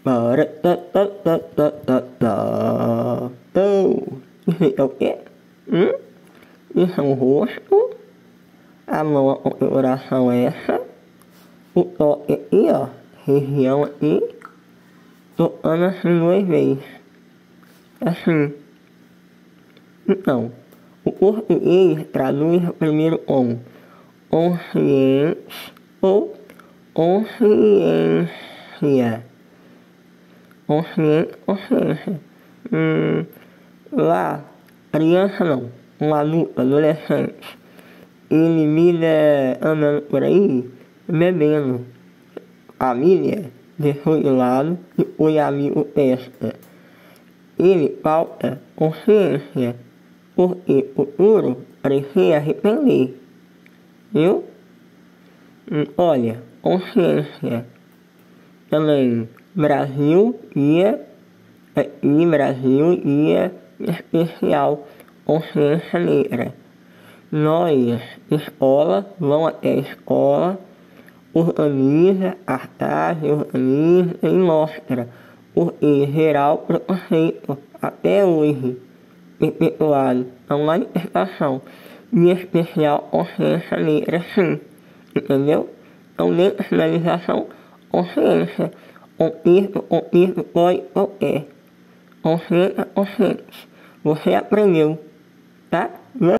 Isso é o quê? Isso é um rosto. A mão, a configuração é essa. O toque aqui, ó. Região aqui. Tocando assim 2 vezes. Assim. Então, o português traduz primeiro como consciência ou consciência. Consciência. Lá, criança não, um adulto, adolescente, ele vira andando por aí, bebendo. Família deixou de lado e foi amigo testa. Ele falta consciência, porque futuro precisa arrepender. Viu? Olha, consciência. Também Brasil Dia Especial Consciência Negra. Nós, escola, vamos até a escola, organiza as tardes, organiza e mostra, porque geral preconceito até hoje perpetuado a manifestação de especial consciência negra, sim, entendeu? Então, dentro da finalização, consciência, contexto pode qualquer, consciência, você aprendeu, tá?